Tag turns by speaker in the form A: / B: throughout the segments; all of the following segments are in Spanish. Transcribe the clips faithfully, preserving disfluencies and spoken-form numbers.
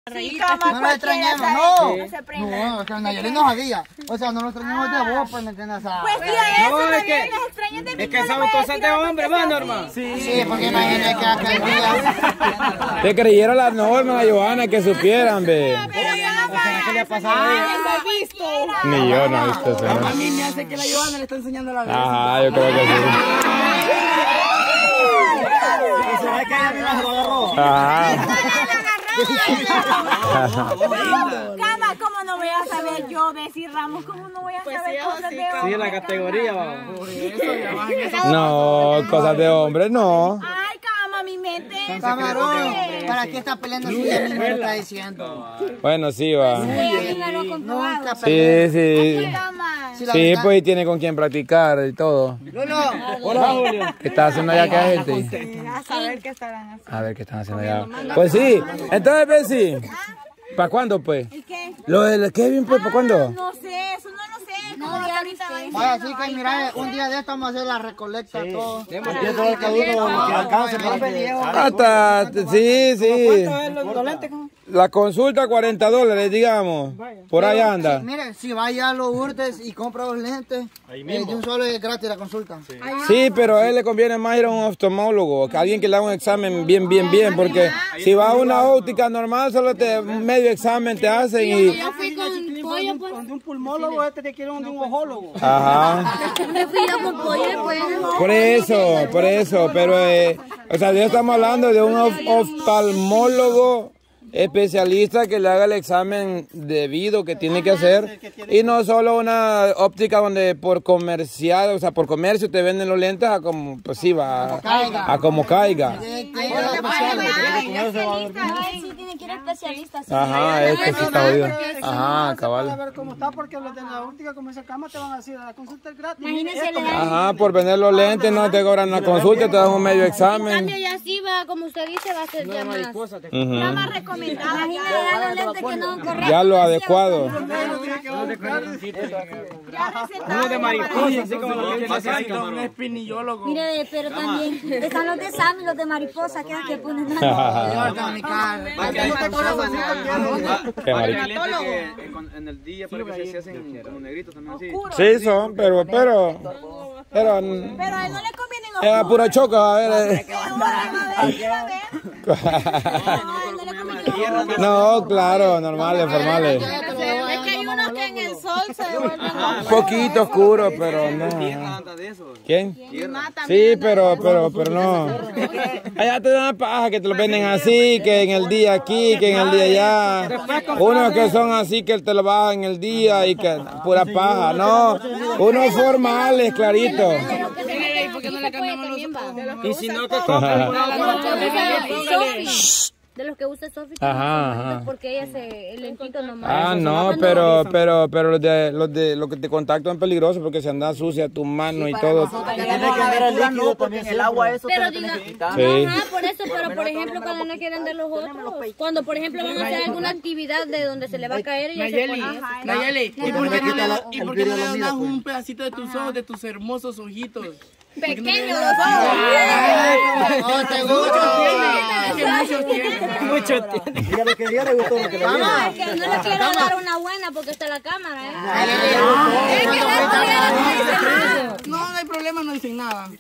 A: Sí, cama,
B: no nos extrañamos, no.
A: No se prenda.
B: No, es que Nayeli nos había. O sea, no nos extrañamos de vos, pues, ¿me entiendes?
A: Pues tía, eso
C: No, es
A: también
C: que-
A: nos extrañan de mí.
C: Es que
A: no le
C: son
A: voy a
C: cosas
A: decir
C: de
A: algo
C: hombre,
A: que
C: ¿va,
A: sea
C: Norma?
A: así.
B: Sí, sí, porque imagínate que aquel día...
D: Que creyeron las normas, Johanna, que supieran, ve.
A: Pero
C: ¿Qué le ha pasado a ella?
A: no he visto.
D: Ni yo no he visto eso.
C: A
D: ¿no?
C: mí me hace que la Johanna le está enseñando la verdad.
D: Ajá, yo creo que sí.
C: Se ve que ella misma se lo agarró.
D: Ajá.
A: Cama, ¿cómo no voy a saber yo decir Ramos? ¿Cómo no voy a saber cosas de
C: Sí,
A: hombre?
C: la categoría. va.
D: No, cosas de hombres no.
A: Ay, Cama, mi mente.
B: Camarón, ¿para qué estás peleando si ella misma lo está diciendo?
D: Bueno, sí, va.
B: Nunca
D: Sí, sí.
A: Cama.
B: Si la
D: Sí,
B: verdad-
D: pues y tiene con quién practicar y todo.
B: Lulo,
C: Hola, Julio.
D: ¿Qué está haciendo allá aquella gente?
A: A saber qué estarán haciendo.
D: A ver qué están haciendo allá. Pues sí, entonces, Bessie, ¿para cuándo, pues?
A: ¿Y qué?
D: Lo del Kevin, pues, ¿para cuándo?
A: No sé, eso no lo sé. No, ya ahorita va a decir.
B: vaya, así que mira, un día de esto vamos a hacer la recolecta, todo.
C: Yo todo el caduno que alcance para pelea.
D: Hasta, sí, sí.
C: ¿Cuánto es los lentes?
D: La consulta, cuarenta dólares, digamos. Por ahí anda.
B: Mire, si vaya a los Urtes y compra los lentes, eh, de un solo es gratis la consulta.
D: Sí, pero a él le conviene más ir a un oftalmólogo, que alguien que le haga un examen bien, bien, bien, porque si va a una óptica normal, solo te medio examen te hacen y...
E: Yo fui con pollo, pues.
C: De un pulmólogo, este te quiere un de un ojólogo.
D: Ajá.
E: Me fui yo con pollo, pues.
D: Por eso, por eso, pero, eh, o sea, ya estamos hablando de un of- oftalmólogo especialista que le haga el examen debido que tiene que hacer y no solo una óptica donde por comercial, o sea, por comercio te venden los lentes a como, pues sí, va, a, a como caiga.
A: Sí tiene que ir a especialistas.
D: Ajá, es que sí está jodido. Ajá,
C: Para
D: cabal.
C: ver cómo está, porque los de la óptica, como esa cama, te van a decir, la consulta es gratis.
E: Imagínese, le dan.
D: Ajá, por vender los lentes no te cobran la consulta, te dan un medio
E: En
D: examen.
E: cambio, ya sí va, como usted dice, va a ser ya más.
D: Ujú.
A: La más recomendada.
E: Imagínese, le dan los lentes que no correcto.
D: Ya lo adecuado.
A: Ya recetado.
C: Uno de mariposa, así como lo que necesita un espinillólogo.
E: Mire, pero también están los de Sam y los de mariposa, que que ponen
D: Qué marica.
F: En el día para que se hacen como negritos también así.
D: Sí son, pero, pero, pero,
A: Pero a él no le conviene no.
D: era puro choco, a ver. eh. No, claro, normales, formales.
A: Es que hay unos que en el sol se devuelven
D: Un poquito oscuro, pero no.
F: Tanta de eso.
D: ¿Quién? Sí, pero, pero, pero no. Allá te dan paja que te lo venden así, que en el día aquí, que en el día allá. Unos que son así que te lo bajan en el día y que pura paja. No, unos formales, clarito.
C: Y si no te
E: De los que usa Sofi,
D: Ajá, ajá.
E: porque ella se el lentito nomás.
D: Ah, no, pero, pero, pero los de, los de, los que te contactan es peligroso porque se anda sucia tu mano y todo.
C: Tiene que ver el líquido también. El agua eso
E: Pero diga,
D: Sí.
E: ajá, por eso, pero por ejemplo cuando no quieren de los otros, cuando por ejemplo van a hacer alguna actividad de donde se le va a caer y ya se
C: Nayeli,
E: pone.
C: Nayeli, ¿y por qué no le das- y por qué no le das un pedacito de tus ojos, de tus hermosos ojitos?
A: pequeños los ojos.
B: No te gusta.
C: Mucho tiempo. Mucho tiempo.
B: Mira lo que dio, le gustó lo que le dio.
E: Ah, que no le quiero dar una buena porque está la cámara, ¿eh?
C: No, no hay problema, no dicen nada.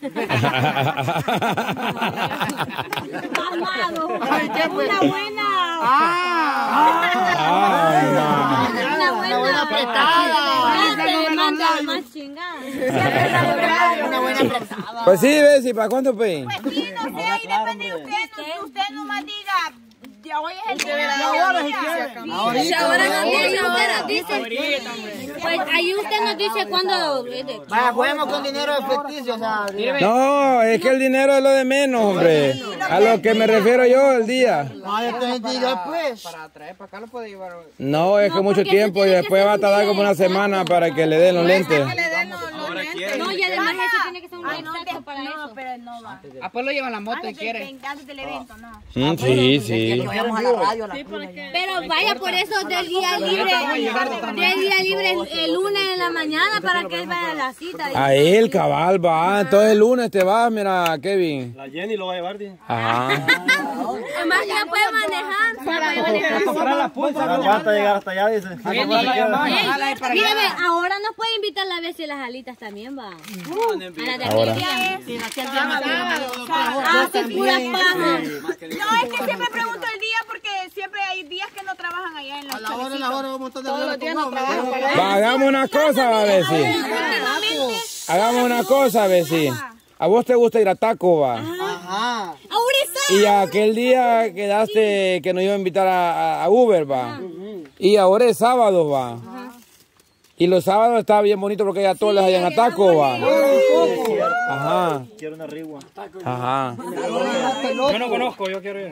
A: Amado.
C: Ay, ¿qué fue?
A: Una buena.
C: Ah.
E: Una buena apretada. Manda más chingada.
B: Una buena apretada.
D: Pues sí, ves, ¿y para cuánto, pues?
A: Pues sí, no sé, ahí depende de usted. No, usted nomás diga, ya hoy es el día.
C: ahora si quiere.
E: Si ahora nos dice, ahora dice. Pues ahí usted nos dice cuándo.
B: Vaya, juguemos con dinero ficticio, o sea.
D: No, es que el dinero es lo de menos, hombre. A lo que me refiero yo, el día.
B: Vaya, te diga, pues.
C: Para traer para acá lo puede llevar.
D: No, es que mucho tiempo y después va a tardar como una semana para que le den los lentes.
A: Que le den los, los lentes.
E: No, y además eso tiene que ser un
A: Ay, no,
E: exacto
A: te-
E: para
A: no,
E: eso.
A: pero no va.
C: Ah, pues lo llevan la moto y
A: Antes,
C: quiere.
A: del- antes del evento, no.
D: Mm, sí, sí.
E: Pero vaya, por eso del día libre, del día libre el, el lunes en la mañana para que él vaya a la cita.
D: A él, cabal, va. Entonces el lunes te vas, mira, Kevin.
F: La Jenny lo va a llevar, ¿sí?
D: Ajá.
E: Además ya puede manejar, ya puede manejar.
F: Comprar la pulsa. No aguanta llegar hasta allá, dice.
E: Ey, mírame, ahora nos puede invitar la vez y las alitas también, va. A las de
D: Ahora.
E: aquel Hace pura paja.
A: No, es que siempre pregunto el día porque siempre hay días que no trabajan allá en los
B: A la hora, a la hora, un montón de horas.
D: Va, hagamos una cosa, a ver si. Hagamos una cosa, a ver si. A vos te gusta ir a taco, va.
B: Ajá.
D: Y aquel día quedaste que nos iba a invitar a, a Uber, va. Y ahora es sábado, va. Y los sábados está bien bonito porque hay atoles allá en Ataco, va. Ajá.
F: Quiero una rigua.
D: Ajá.
F: Yo no conozco, yo quiero ir.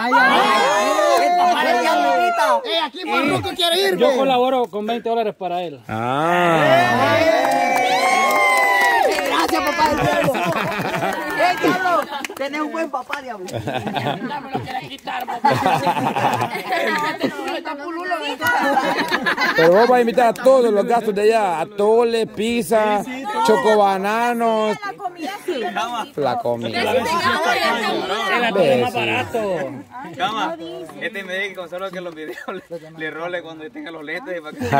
B: Eh, aquí Marruco quiere ir.
F: Yo colaboro con veinte dólares para él.
D: Ah.
B: Gracias, papá del pueblo. ¡Eh, Carlos! Tenés un buen papá, diablo.
D: Pero vos vas a invitar a todos los gastos de allá. Atole, pizza, chocobananos.
A: La comida sí.
D: La comida.
F: El atole más barato.
G: Cama, este me dice que con solo que los videos le, le role cuando tenga los lentes. Para que...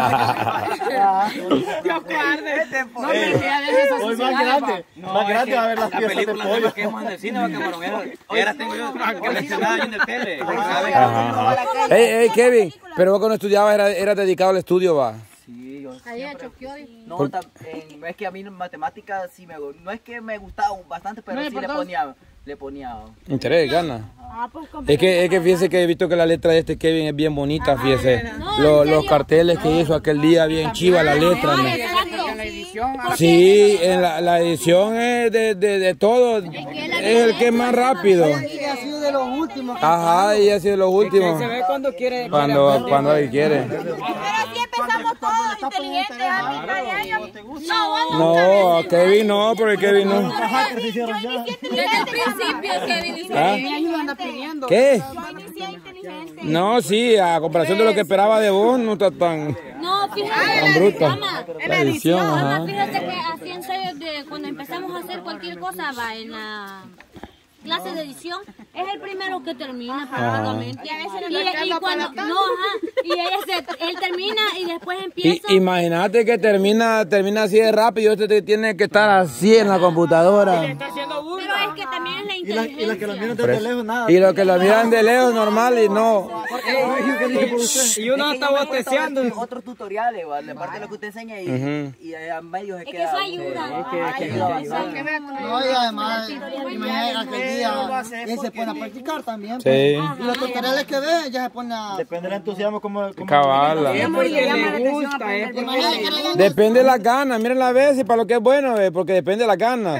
F: Hoy más grande. Más grande va a ver las
G: la
F: piezas de
G: película
F: pollo.
G: que hemos en el cine, va a camarón. Hoy ahora tengo yo coleccionada en el tele.
D: Ajá. Ey, ey, Kevin, pero vos cuando estudiabas era, era dedicado al estudio, va.
H: Sí, yo
E: Allá choqueó.
H: no, tam- en- no es que a mí en matemáticas sí me no es que me gustaba bastante, pero sí le ponía le ponía
D: Interés, gana.
A: Ah, pues
D: Es que, es que fíjese que he visto que la letra de este Kevin es bien bonita, fíjese. Los, los carteles que hizo aquel día, bien chiva la letra. ¿no? Sí, en la, la edición es de, de, de todo, es el que es más rápido.
B: Y ha sido de los últimos.
D: Ajá, y ha sido lo último.
C: Se ve cuando quiere.
D: Cuando, cuando él quiere.
A: pero así empezamos todos inteligentes a mitad de año. No,
D: No, a Kevin no, porque Kevin no.
A: yo inicié inteligente.
E: Desde el principio, Kevin dice.
D: ¿Ah?
C: anda pidiendo.
D: ¿Qué?
A: Yo inicié inteligente.
D: No, sí, a comparación de lo que esperaba de vos, no está tan,
E: No, fíjate.
D: tan bruta.
E: Mamá,
D: La edición,
E: mamá,
D: ajá.
E: fíjate que así en serio, de cuando empezamos a hacer cualquier cosa, va en la clase de edición, es el primero que termina prácticamente. Y, y cuando, no, ajá, y ella se, él termina y después
D: Y,
E: empieza.
D: imagínate que termina, termina así de rápido, este te tiene que estar así en la computadora.
E: Pero es que también es la inteligencia.
F: Y las que lo miran desde lejos, nada.
D: Y los que lo miran de lejos normal y no.
H: y uno está boteando otros tutoriales, ¿vale? Aparte de lo que usted enseña y,
D: Ujú.
H: y a medios
E: Es que eso ayuda.
B: No, y además, imagínate aquel día, él se pone a practicar también.
D: Sí.
B: Y los tutoriales que ve, ya se pone a...
F: Depende del entusiasmo como... como
D: Cabala.
C: Porque le gusta, es porque
B: Imagínate que le dan-
D: Depende de las ganas, miren la vez y para lo que es bueno, ve, porque depende de las ganas.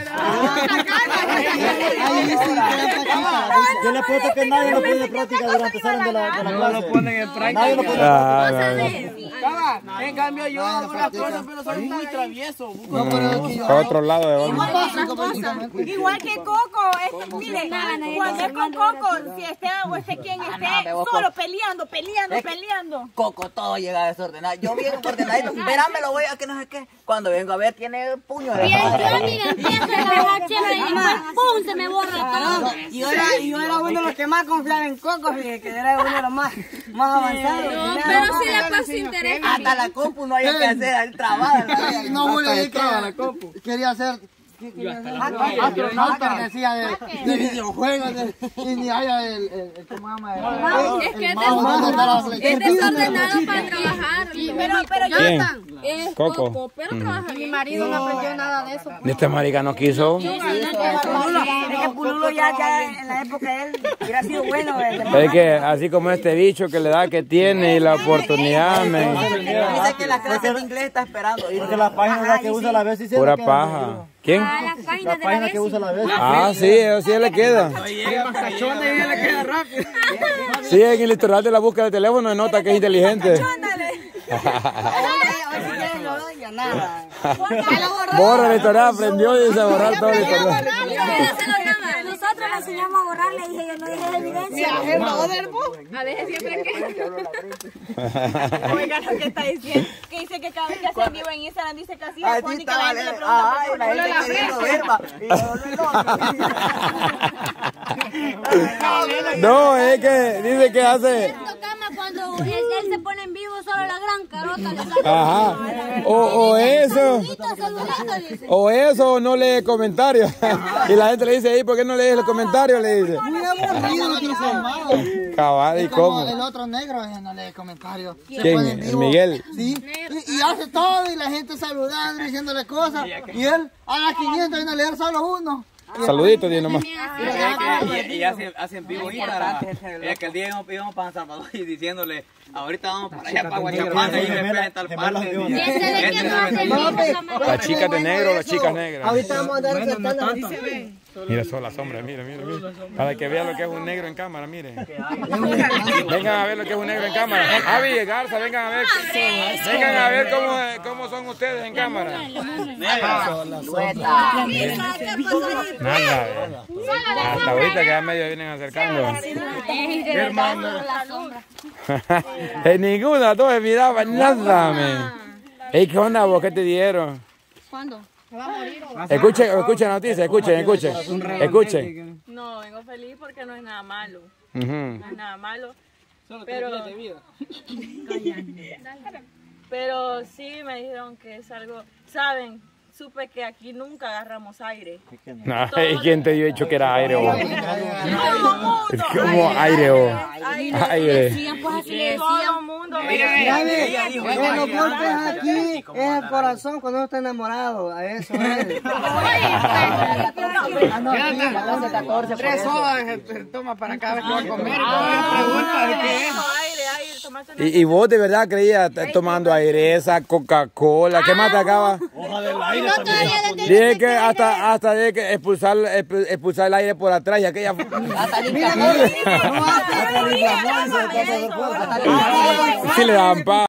B: Ahí sí, que le practicar.
F: Yo le apuesto que nadie lo pone en práctica durante salen de la, de la clase.
C: no lo ponen en práctica.
F: Nadie lo pone en
D: Ah, no, no.
C: Cama, en cambio yo hago las cosas, pero soy muy travieso.
B: No, pero es que yo-
D: Para otro lado de
B: más
D: vamos.
B: básico prácticamente.
A: Igual que Coco, este, mire, cuando es con Coco, si esté o esté quien esté, solo peleando, peleando, peleando.
H: Coco todo llega desordenado. Yo bien ordenadito, verán, me lo voy a que no sé qué. Cuando vengo a ver tiene puño de
E: Bien, yo mira, empiezo a bajar chévere y después ¡pum! Se me borra todo.
I: Y yo era, y yo era uno de los que más confiaba en Coco, fíjate, que era uno de los más, más avanzados.
E: No, pero si le pasó interés.
H: hasta la compu no hay que hacer, ahí trabada.
B: Eh, No voy a decir que quería hacer astronauta, decía de, de videojuegos, de, y ni haya el, el, el, ¿cómo se llama? El,
E: Es que
B: el
E: es
B: mouse, ¿dónde está la
E: des- es
B: flecha?
E: desordenado para trabajar.
A: Pero, pero yo
D: ¿Quién?
E: Es
D: Coco.
E: Coco, pero trabaja bien. Mi marido no aprendió nada de eso.
D: Este marica no quiso.
I: Es que Pululo ya, ya en la época de él hubiera sido bueno.
D: Es que así como este bicho que le da que tiene y la oportunidad, men.
H: Dice que la clase de inglés está esperando.
F: Porque la página que usa la vez sí se
D: Pura
F: le queda.
D: paja. ¿Quién?
E: A las
F: La
E: páginas de la
F: página que usa la vez.
D: Ah, sí, eso sí le queda. Sí, en el historial de la búsqueda del teléfono se nota que es inteligente.
I: decía nada.
D: Borra la historia, aprendió y dice borrar todo el historial.
E: Nosotros le enseñamos a borrar, le dije yo, no dije evidencia.
A: A veces siempre que... Oigan lo que está diciendo. Que dice que cada vez que hace en vivo en Instagram dice que así es Juan, que la gente le pregunta por
H: la gente queriendo verba.
D: No, es que dice que hace...
E: Cuando él, él se pone en vivo, solo la gran carota le sale.
D: Ajá. O, o eso. O eso, o no lee comentarios. Y la gente le dice, ¿y por qué no lees los comentarios? Le dice. Cabal, ¿y cómo?
B: El otro negro no lee comentarios.
D: ¿Quién? ¿El Miguel?
B: Sí. Y, y hace todo y la gente saludando, diciéndole cosas. Y él a las quinientas viene a leer solo uno.
D: Saludito, di nomás.
G: Y, y hace, hace en vivo Instagram. Es que el día íbamos, íbamos para San Salvador y diciéndole, ahorita vamos para allá, para Guachapana, y me esperan en tal parte.
D: Las chicas de negro, las chicas negras.
I: Ahorita vamos a dar saltando.
D: Mira solo la sombra, mira, mira, mira. Para que vean lo que es un negro en cámara, miren. Vengan a ver lo que es un negro en cámara. Avi y Garza, vengan a ver. Vengan a ver cómo, cómo son ustedes en cámara. Nada, hasta ahorita que ya medio vienen acercando.
E: Hermano.
D: En ninguna, todos miraban nada, men. Ey, ¿qué onda vos? ¿Qué te dieron?
E: ¿Cuándo?
D: Escuchen, escuchen la noticia, escuchen, escuchen. Escuchen.
A: No, vengo feliz porque no es nada malo.
D: Uh-huh.
A: No es nada malo. Pero... Pero sí me dijeron que es algo... ¿Saben? Supe que aquí nunca agarramos aire.
D: No, ¿y quién te dio dicho que era aire vos? ¿Cómo aire vos? Aire.
A: Todo el mundo me
I: Los golpes aquí es el corazón cuando uno está enamorado. A eso es.
C: Tres horas se toma para cada vez que va a comer. Pregunta de qué es.
D: ¿Y, y vos de verdad creías tomando aireza, Coca-Cola? ¿Qué más te acaba?
C: Hoja del aire
D: también. Dije que hasta, hasta de que expulsar, expulsar el aire por atrás y aquella... Sí le dan paz.